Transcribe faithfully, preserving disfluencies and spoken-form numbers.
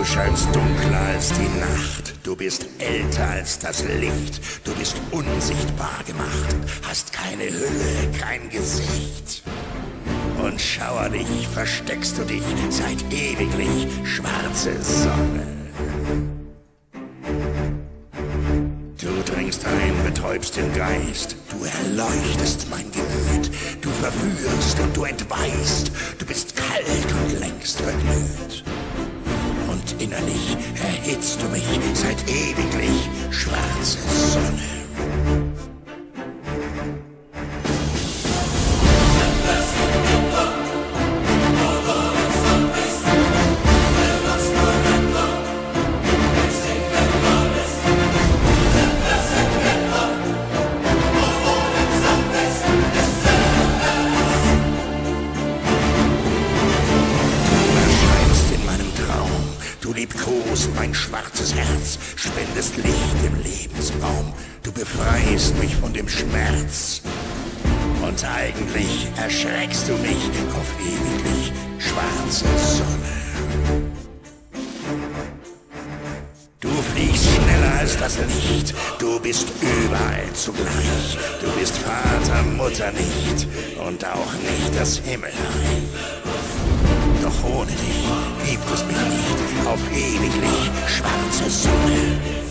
Du scheinst dunkler als die Nacht, du bist älter als das Licht, du bist unsichtbar gemacht, hast keine Hülle, kein Gesicht. Und schauerlich versteckst du dich seit ewiglich, schwarze Sonne. Du dringst ein, betäubst den Geist, du erleuchtest mein Gemüt, du verführst und du entweihst, du bist kalt und längst verglüht. Und innerlich erhitzt du mich seit ewiglich, schwarze Sonne. Du liebkost mein schwarzes Herz, spendest Licht im Lebensbaum, du befreist mich von dem Schmerz. Und eigentlich erschreckst du mich auf ewiglich, schwarze Sonne. Du fliegst schneller als das Licht, du bist überall zugleich. Du bist Vater, Mutter nicht und auch nicht das Himmelreich. Doch ohne dich gibt es mich nicht auf ewiglich, schwarze Sonne.